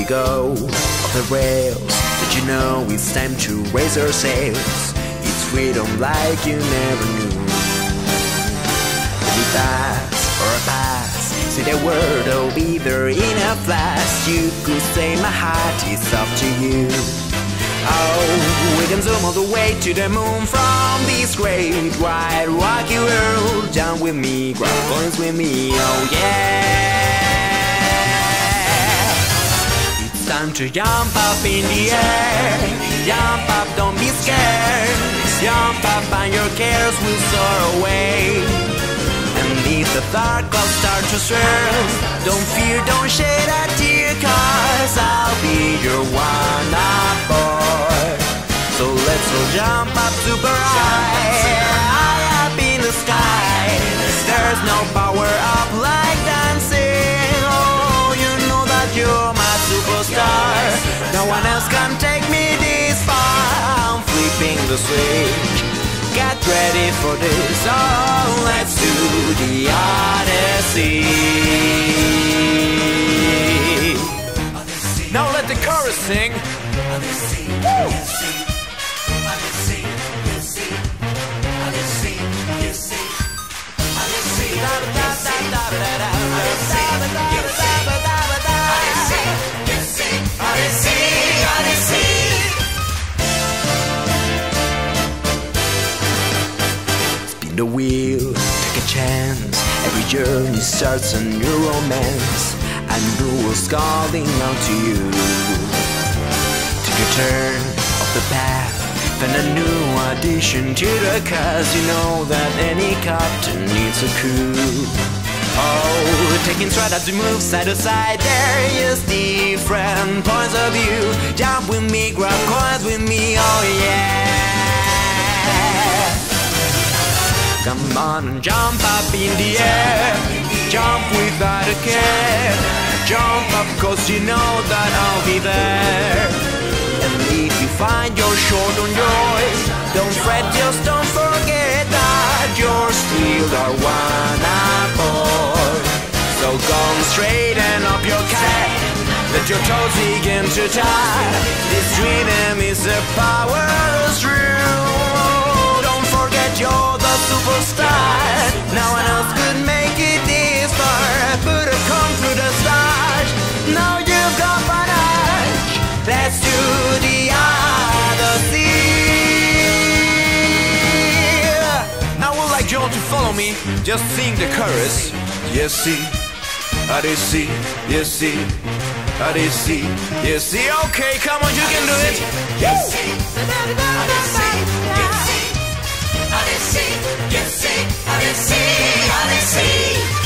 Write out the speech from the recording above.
go off the rails. But you know it's time to raise our sails. It's freedom like you never knew. Be fast or a pass, say the word, I'll be there in a flash. You could say my heart is up to you. Oh, we can zoom all the way to the moon from this great wide rocky world. Jump with me, grab coins with me, oh yeah. It's time to jump up in the air. Jump up, don't be scared. Jump up and your cares will soar away. And if the dark clouds start to swirl, don't fear, don't shed a tear, 'cause I'll be your one-up boy. So let's all jump up super high up in the sky. There's no power up like dancing. Oh, you know that you're my superstar. No one else can take me this far. I'm flipping the switch. Get ready for this, oh, let's do the Odyssey. Now let the chorus sing. Woo! The wheel, take a chance. Every journey starts a new romance. And blue was calling out to you. Take a turn off the path, find a new addition to the cast. You know that any captain needs a crew. Oh, taking stride as we move side to side. There is different points of view. Jump with me, grab coins with me, oh yeah. Come on and jump up in the air. Jump without a care. Jump up 'cause you know that I'll be there. And if you find you're short on joy, don't fret, just don't forget that you're still our one-up boy. So come straighten up your cat, let your toes begin to tie. This rhythm is a powerless rule. Don't forget you're the superstar. No one else could make it this far. Put a comb through the stars. Now you've got panache. Let's do the Odyssey. Now I would like you all to follow me. Just sing the chorus. Yes, see, Odyssey, yes, see, Odyssey, yes, see. Okay, come on, you can do it. Yes, see, Odyssey, yes, see. Odyssey, yes, see, Odyssey, Odyssey.